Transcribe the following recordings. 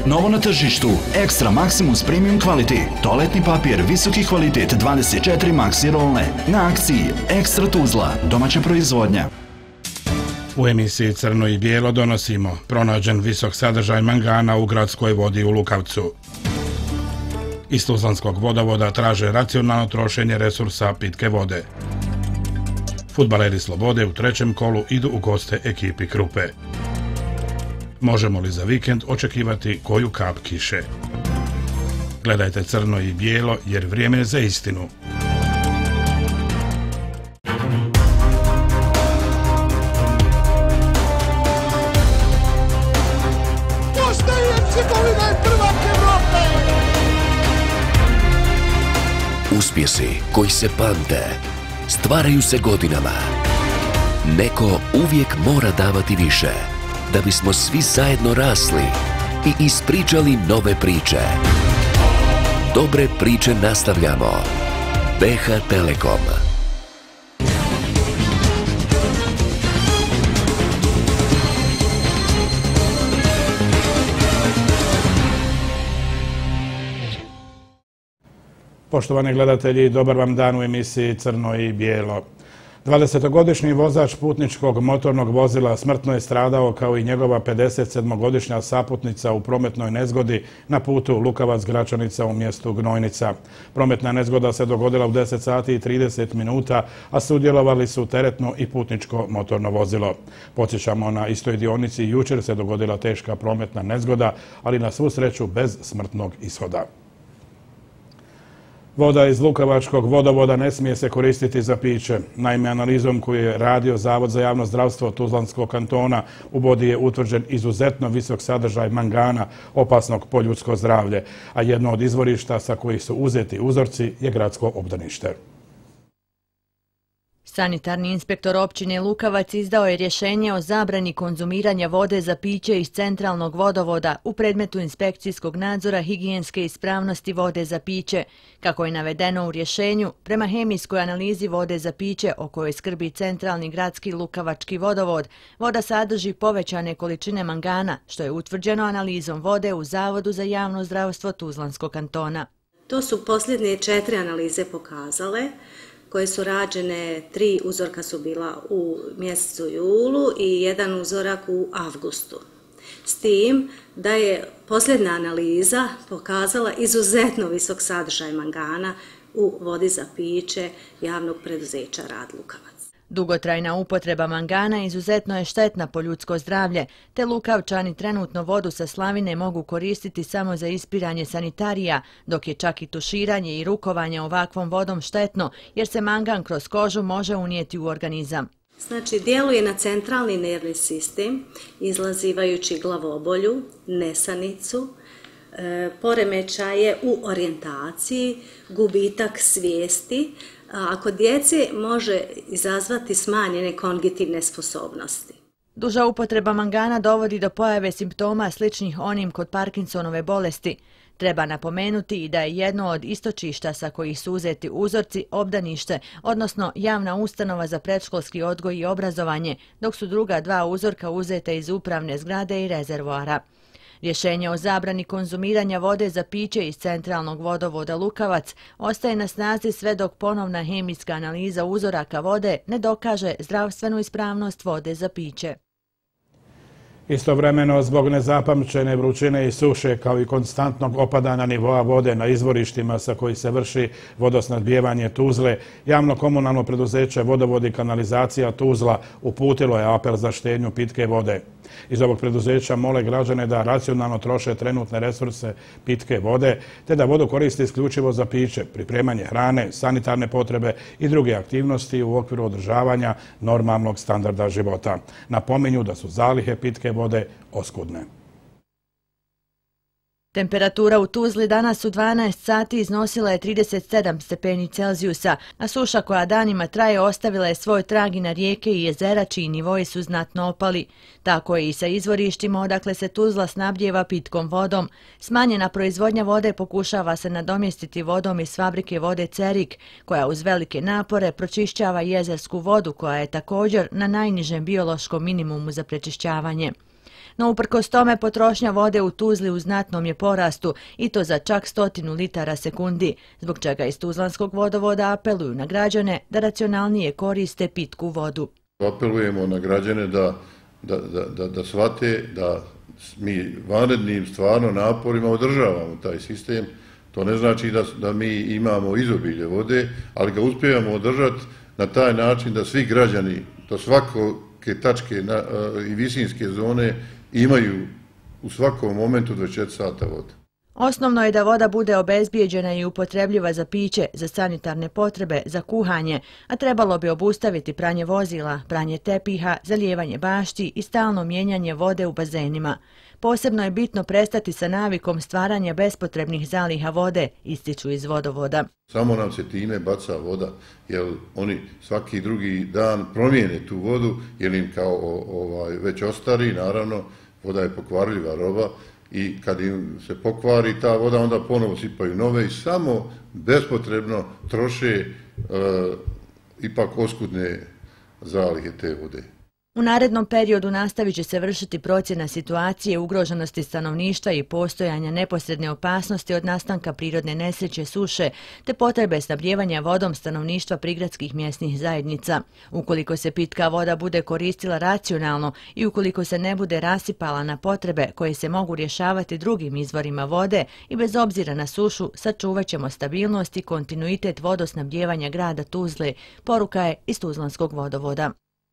Novo na tržištu, Extra Maximus Premium Quality, toaletni papir, visoki kvalitet 24 Maxi rolne. Na akciji Extra Tuzla, domaća proizvodnja. U emisiji Crno i bijelo donosimo pronađen visok sadržaj mangana u gradskoj vodi u Lukavcu. Iz Tuzlanskog vodovoda traže racionalno trošenje resursa pitke vode. Fudbaleri Slobode u trećem kolu idu u goste ekipi Krupe. Možemo li za vikend očekivati koju kap kiše? Gledajte Crno i bijelo jer vrijeme je za istinu. Uspjesi koji se pamte, stvaraju se godinama. Neko uvijek mora davati više, da bismo svi zajedno rasli i ispričali nove priče. Dobre priče nastavljamo. BH Telekom. Poštovani gledatelji, dobar vam dan u emisiji Crno i bijelo. 20-godišnji vozač putničkog motornog vozila smrtno je stradao kao i njegova 57-godišnja saputnica u prometnoj nezgodi na putu Lukavac-Gračanica u mjestu Gnojnica. Prometna nezgoda se dogodila u 10 sati i 30 minuta, a sudjelovali su teretno i putničko motorno vozilo. Podsjećamo, na istoj dionici jučer se dogodila teška prometna nezgoda, ali na svu sreću bez smrtnog ishoda. Voda iz Lukavačkog vodovoda ne smije se koristiti za piće. Naime, analizom koju je radio Zavod za javno zdravstvo Tuzlanskog kantona u vodi je utvrđen izuzetno visok sadržaj mangana, opasnog po ljudsko zdravlje, a jedno od izvorišta sa kojih su uzeti uzorci je gradsko obdanište. Sanitarni inspektor općine Lukavac izdao je rješenje o zabrani konzumiranja vode za piće iz centralnog vodovoda u predmetu inspekcijskog nadzora higijenske ispravnosti vode za piće. Kako je navedeno u rješenju, prema hemijskoj analizi vode za piće o kojoj skrbi centralni gradski Lukavački vodovod, voda sadrži povećane količine mangana, što je utvrđeno analizom vode u Zavodu za javno zdravstvo Tuzlanskog kantona. To su posljednje 4 analize pokazale, koje su rađene, 3 uzorka su bila u mjesecu julu i 1 uzorak u avgustu. S tim da je posljednja analiza pokazala izuzetno visok sadržaj mangana u vodi za piće javnog preduzeća Rad Lukavac. Dugotrajna upotreba mangana izuzetno je štetna po ljudsko zdravlje, te Lukavčani trenutno vodu sa slavine mogu koristiti samo za ispiranje sanitarija, dok je čak i tuširanje i rukovanje ovakvom vodom štetno, jer se mangan kroz kožu može unijeti u organizam. Znači, djeluje na centralni nervni sistem, izlazivajući glavobolju, nesanicu, poremećaje u orijentaciji, gubitak svijesti, a kod djece može izazvati smanjene kognitivne sposobnosti. Duža upotreba mangana dovodi do pojave simptoma sličnih onim kod Parkinsonove bolesti. Treba napomenuti i da je jedno od istočišta sa kojih su uzeti uzorci obdanište, odnosno javna ustanova za predškolski odgoj i obrazovanje, dok su druga 2 uzorka uzete iz upravne zgrade i rezervoara. Rješenje o zabrani konzumiranja vode za piće iz centralnog vodovoda Lukavac ostaje na snazi sve dok ponovna hemijska analiza uzoraka vode ne dokaže zdravstvenu ispravnost vode za piće. Istovremeno, zbog nezapamćene vrućine i suše kao i konstantnog opadanja nivoa vode na izvorištima sa koji se vrši vodosnabdijevanje Tuzle, javno komunalno preduzeće Vodovod i kanalizacija Tuzla uputilo je apel za štednju pitke vode. Iz ovog preduzeća mole građane da racionalno troše trenutne resurse pitke vode, te da vodu koriste isključivo za piće, pripremanje hrane, sanitarne potrebe i druge aktivnosti u okviru održavanja normalnog standarda života. Napominju da su zalihe pitke vode oskudne. Temperatura u Tuzli danas u 12 sati iznosila je 37 stepeni Celzijusa, a suša koja danima traje ostavila je svoj trag i na rijeke i jezera čiji nivoji su znatno opali. Tako je i sa izvorištima odakle se Tuzla snabdijeva pitkom vodom. Smanjena proizvodnja vode pokušava se nadomjestiti vodom iz fabrike vode Cerik, koja uz velike napore pročišćava jezersku vodu koja je također na najnižem biološkom minimumu za prečišćavanje. No uprkos tome potrošnja vode u Tuzli u znatnom je porastu i to za čak 100 litara sekundi, zbog čega iz Tuzlanskog vodovoda apeluju na građane da racionalnije koriste pitku vodu. Apelujemo na građane da shvate da mi vanrednim stvarno naporima održavamo taj sistem. To ne znači da mi imamo izobilje vode, ali ga uspijemo održati na taj način da svi građani do svake tačke i visinske zone imaju u svakom momentu 24 sata vode. Osnovno je da voda bude obezbijeđena i upotrebljiva za piće, za sanitarne potrebe, za kuhanje, a trebalo bi obustaviti pranje vozila, pranje tepiha, zalijevanje bašti i stalno mijenjanje vode u bazenima. Posebno je bitno prestati sa navikom stvaranja bespotrebnih zaliha vode, ističu iz vodovoda. Samo nam se time baca voda, jer oni svaki drugi dan promijene tu vodu, jer im kao već ostari, naravno, voda je pokvarljiva roba, i kad im se pokvari ta voda, onda ponovo sipaju nove i samo bespotrebno troše ipak oskudne zalihe te vode. U narednom periodu nastavit će se vršiti procjena situacije ugroženosti stanovništva i postojanja neposredne opasnosti od nastanka prirodne nesreće, suše, te potrebe snabdijevanja vodom stanovništva prigradskih mjesnih zajednica. Ukoliko se pitka voda bude koristila racionalno i ukoliko se ne bude rasipala na potrebe koje se mogu rješavati drugim izvorima vode i bez obzira na sušu, sačuvat ćemo stabilnost i kontinuitet vodosnabdijevanja grada Tuzle, poruka je iz Tuzlanskog vodovoda.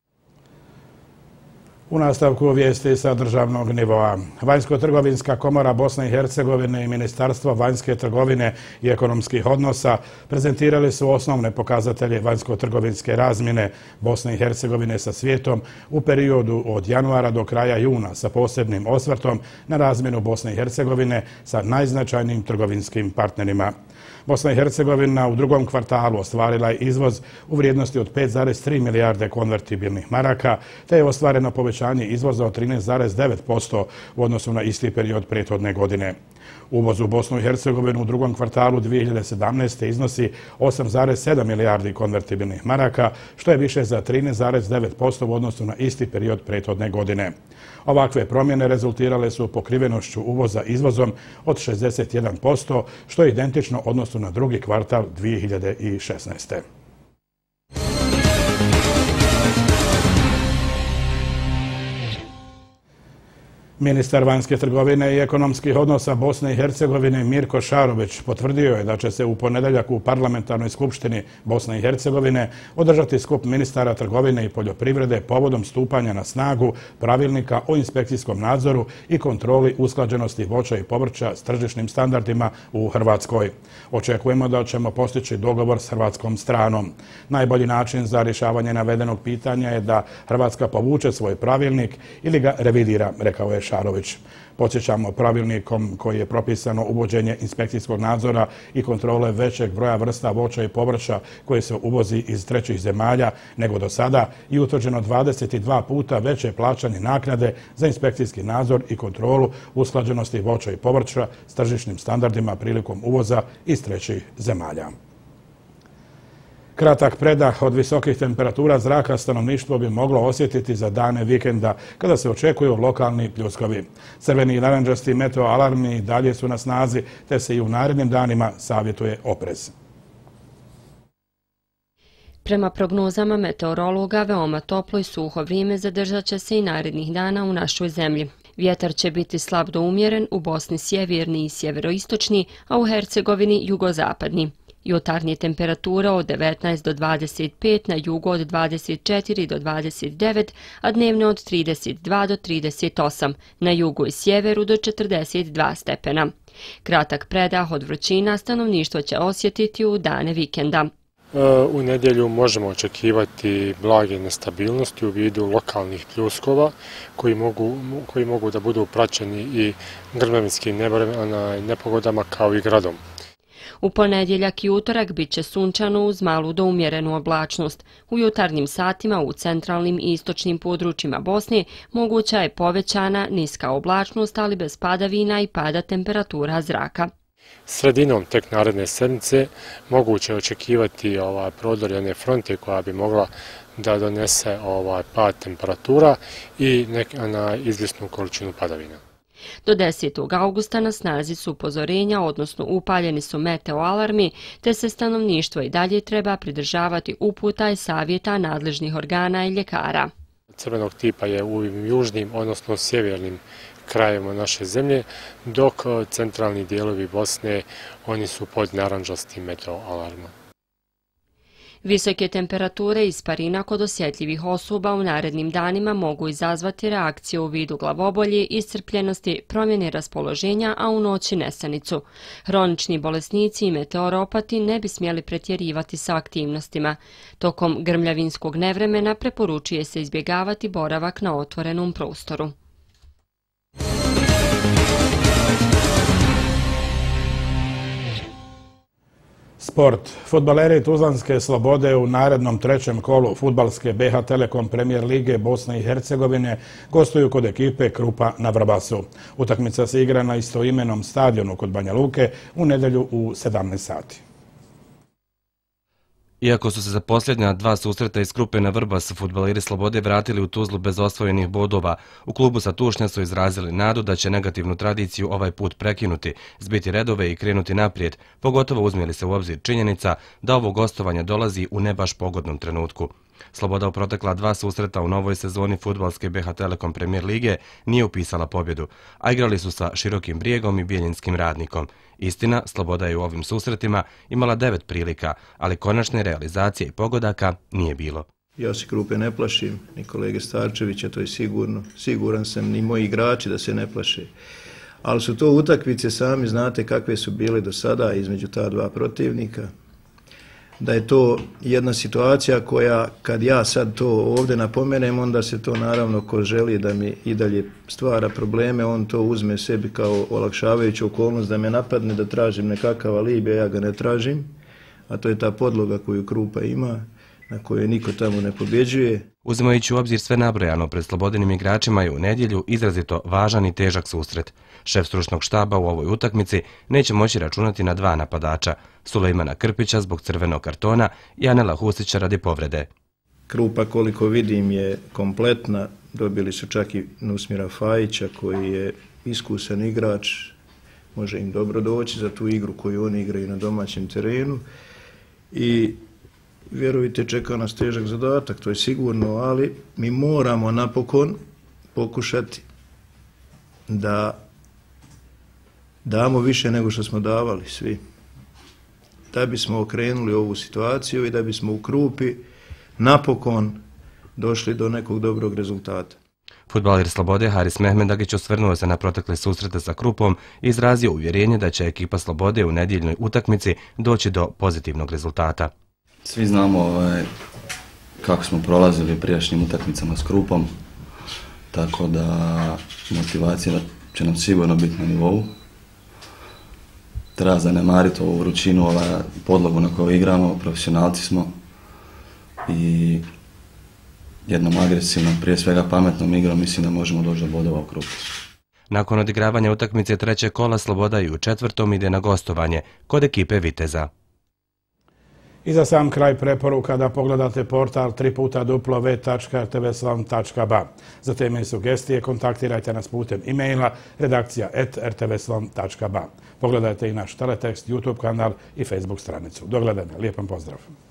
U nastavku vijesti sa državnog nivoa. Vanjsko-trgovinska komora Bosne i Hercegovine i Ministarstvo vanjske trgovine i ekonomskih odnosa prezentirali su osnovne pokazatelje vanjsko-trgovinske razmjene Bosne i Hercegovine sa svijetom u periodu od januara do kraja juna sa posebnim osvrtom na razmjenu Bosne i Hercegovine sa najznačajnijim trgovinskim partnerima. Bosna i Hercegovina u drugom kvartalu ostvarila je izvoz u vrijednosti od 5,3 milijarde konvertibilnih maraka, te je ostvareno povećanje izvoza od 13,9% u odnosu na isti period prethodne godine. Uvoz u Bosnu i Hercegovinu u drugom kvartalu 2017. iznosi 8,7 milijardi konvertibilnih maraka, što je više za 13,9% u odnosu na isti period prethodne godine. Ovakve promjene rezultirale su pokrivenošću uvoza izvozom od 61%, što je identično odnosu na drugi kvartal 2016. Ministar vanjske trgovine i ekonomskih odnosa Bosne i Hercegovine Mirko Šarović potvrdio je da će se u ponedjeljak u Parlamentarnoj skupštini Bosne i Hercegovine održati skup ministara trgovine i poljoprivrede povodom stupanja na snagu pravilnika o inspekcijskom nadzoru i kontroli usklađenosti voća i povrća s tržišnim standardima u Hrvatskoj. Očekujemo da ćemo postići dogovor s hrvatskom stranom. Najbolji način za rješavanje navedenog pitanja je da Hrvatska povuče svoj pravilnik ili ga revidira, rekao je Šarović. Podsjećamo, pravilnikom koji je propisano uvođenje inspekcijskog nadzora i kontrole većeg broja vrsta voća i povrća koje se uvozi iz trećih zemalja nego do sada i utvrđeno 22 puta veće plaćanje naknade za inspekcijski nadzor i kontrolu usklađenosti voća i povrća s tržišnim standardima prilikom uvoza iz trećih zemalja. Kratak predah od visokih temperatura zraka stanovništvo bi moglo osjetiti za dane vikenda, kada se očekuju lokalni pljuskovi. Crveni i narančasti meteo alarmi dalje su na snazi, te se i u narednim danima savjetuje oprez. Prema prognozama meteorologa, veoma toplo i suho vrijeme zadržat će se i narednih dana u našoj zemlji. Vjetar će biti slab do umjeren, u Bosni sjeverni i sjeveroistočni, a u Hercegovini jugozapadni. Jutarnje temperature od 19 do 25, na jugu od 24 do 29, a dnevne od 32 do 38, na jugu i sjeveru do 42 stepena. Kratak predah od vrućina stanovništvo će osjetiti u dane vikenda. U nedjelju možemo očekivati blage nestabilnosti u vidu lokalnih pljuskova koji mogu da budu praćeni i grmljavinskim nepogodama kao i gradom. U ponedjeljak i utorak bit će sunčano uz malu do umjerenu oblačnost. U jutarnjim satima u centralnim i istočnim područjima Bosne moguća je povećana niska oblačnost, ali bez padavina i pada temperatura zraka. Sredinom tek naredne sedmice moguće je očekivati prodor jedne fronte koja bi mogla da donese pad temperatura i na izvjesnu količinu padavina. Do 10. augusta na snazi su upozorenja, odnosno upaljeni su meteoalarmi, te se stanovništvo i dalje treba pridržavati uputa i savjeta nadležnih organa i ljekara. Crvenog tipa je u južnim, odnosno sjevernim krajevima naše zemlje, dok centralni dijelovi Bosne, oni su pod narančastim meteoalarmom. Visoke temperature i isparina kod osjetljivih osoba u narednim danima mogu izazvati reakcije u vidu glavobolje, iscrpljenosti, promjene raspoloženja, a u noći nesanicu. Hronični bolesnici i meteoropati ne bi smjeli pretjerivati sa aktivnostima. Tokom grmljavinskog nevremena preporučuje se izbjegavati boravak na otvorenom prostoru. Sport. Fudbaleri Tuzlanske Slobode u narednom trećem kolu fudbalske BH Telekom Premier lige Bosne i Hercegovine gostuju kod ekipe Krupa na Vrbasu. Utakmica se igra na istoimenom stadionu kod Banja Luke u nedjelju u 17 sati. Iako su se za posljednja dva susreta iz Krupe na Vrbas fudbaleri Slobode vratili u Tuzlu bez osvojenih bodova, u klubu sa Tušnja su izrazili nadu da će negativnu tradiciju ovaj put prekinuti, zbiti redove i krenuti naprijed, pogotovo uzme li se u obzir činjenica da ovo gostovanje dolazi u ne baš pogodnom trenutku. Sloboda u protekla dva susreta u novoj sezoni fudbalske BH Telekom Premier lige nije upisala pobjedu, a igrali su sa Širokim Brijegom i Bijeljinskim Radnikom. Istina, Sloboda je u ovim susretima imala 9 prilika, ali konačne realizacije i pogodaka nije bilo. Ja se Krupe ne plašim, ni kolege Starčevića, to je sigurno. Siguran sam ni moji igrači da se ne plaše. Ali su to utakmice, sami znate kakve su bile do sada između ta dva protivnika. Da je to jedna situacija koja, kad ja sad to ovdje napomenem, onda se to naravno ko želi da mi i dalje stvara probleme, on to uzme sebi kao olakšavajuću okolnost da me napadne, da tražim nekakav alibi, a ja ga ne tražim, a to je ta podloga koju Krupa ima, na kojoj niko tamo ne pobjeđuje. Uzimajući u obzir sve nabrojano, pred Slobodinim igračima je u nedjelju izrazito važan i težak susret. Šef stručnog štaba u ovoj utakmici neće moći računati na dva napadača, Sulejmana Krpića zbog crvenog kartona i Anela Husića radi povrede. Krupa, koliko vidim, je kompletna. Dobili su čak i Nusmira Fajića koji je iskusan igrač, može im dobro doći za tu igru koju oni igraju na domaćem terenu i vjerujte, čeka nas težak zadatak, to je sigurno, ali mi moramo napokon pokušati da damo više nego što smo davali svi. Da bismo okrenuli ovu situaciju i da bismo u Krupi napokon došli do nekog dobrog rezultata. Fudbaler Slobode Haris Mehmedagić osvrnuo se na protekle susrete sa Krupom i izrazio uvjerenje da će ekipa Slobode u nedjeljnoj utakmici doći do pozitivnog rezultata. Svi znamo kako smo prolazili u prijašnjim utakmicama s Krupom, tako da motivacija će nam sigurno biti na nivou. Treba zanemariti ovu vrućinu, podlogu na kojoj igramo, profesionalci smo i jednom agresivnom, prije svega pametnom igrom, mislim da možemo doći do bodova u Krupu. Nakon odigravanja utakmice trećeg kola, Sloboda i u četvrtom ide na gostovanje kod ekipe Viteza. I za sam kraj preporuka da pogledate portal www.rtvslom.ba. Za teme i sugestije kontaktirajte nas putem e-maila redakcija@rtvslom.ba. Pogledajte i naš teletekst, YouTube kanal i Facebook stranicu. Do gledanja. Lijepan pozdrav.